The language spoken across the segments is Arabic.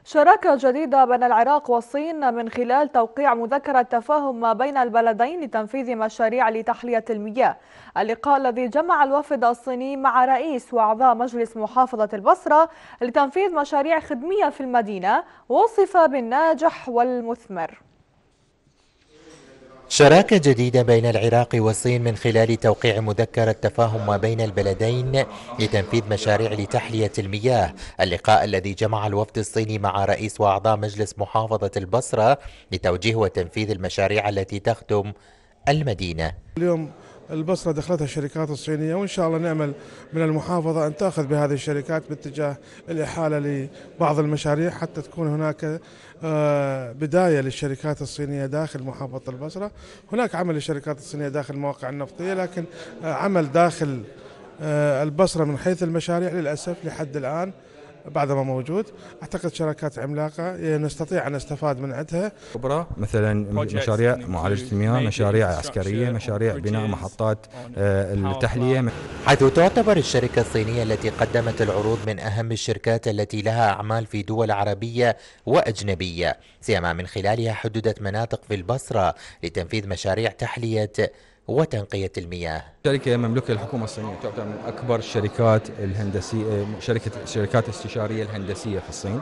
شراكة جديدة بين العراق والصين من خلال توقيع مذكرة تفاهم ما بين البلدين لتنفيذ مشاريع لتحلية المياه. اللقاء الذي جمع الوفد الصيني مع رئيس وأعضاء مجلس محافظة البصرة لتنفيذ مشاريع خدمية في المدينة وصف بالناجح والمثمر. شراكة جديدة بين العراق والصين من خلال توقيع مذكرة تفاهم ما بين البلدين لتنفيذ مشاريع لتحلية المياه. اللقاء الذي جمع الوفد الصيني مع رئيس وأعضاء مجلس محافظة البصرة لتوجيه وتنفيذ المشاريع التي تخدم المدينة. اليوم البصرة دخلتها الشركات الصينية، وإن شاء الله نأمل من المحافظة أن تأخذ بهذه الشركات باتجاه الإحالة لبعض المشاريع حتى تكون هناك بداية للشركات الصينية داخل محافظة البصرة. هناك عمل للشركات الصينية داخل المواقع النفطية، لكن عمل داخل البصرة من حيث المشاريع للأسف لحد الآن بعدما موجود. أعتقد شركات عملاقة نستطيع أن نستفاد من عندها كبرى، مثلا مشاريع معالجة المياه، مشاريع عسكرية، مشاريع بناء محطات التحلية. حيث تعتبر الشركة الصينية التي قدمت العروض من أهم الشركات التي لها أعمال في دول عربية وأجنبية، سيما من خلالها حددت مناطق في البصرة لتنفيذ مشاريع تحلية وتنقية المياه. شركة مملوكة للحكومة الصينية، تعتبر من أكبر الشركات الهندسية، شركات استشارية الهندسية في الصين.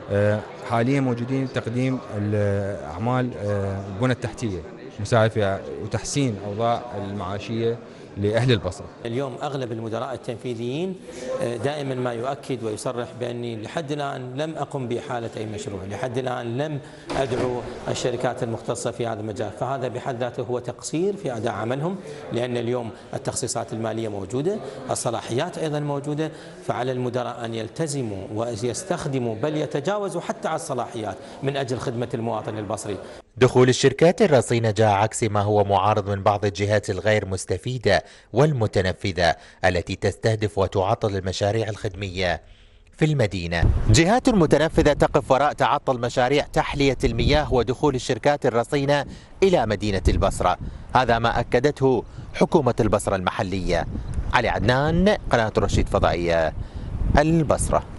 حاليا موجودين تقديم الأعمال البنى التحتية، مساعدة في وتحسين أوضاع المعاشية لأهل البصرة. اليوم أغلب المدراء التنفيذيين دائما ما يؤكد ويصرح بأني لحد الآن لم أقم بإحالة أي مشروع، لحد الآن لم أدعو الشركات المختصة في هذا المجال، فهذا بحد ذاته هو تقصير في أداء عملهم، لأن اليوم التخصيصات المالية موجودة، الصلاحيات أيضا موجودة، فعلى المدراء أن يلتزموا ويستخدموا بل يتجاوزوا حتى على الصلاحيات من أجل خدمة المواطن البصري. دخول الشركات الرصينة جاء عكس ما هو معارض من بعض الجهات الغير مستفيدة والمتنفذة التي تستهدف وتعطل المشاريع الخدمية في المدينة. جهات متنفذة تقف وراء تعطل مشاريع تحلية المياه ودخول الشركات الرصينة إلى مدينة البصرة، هذا ما أكدته حكومة البصرة المحلية. علي عدنان، قناة رشيد فضائية، البصرة.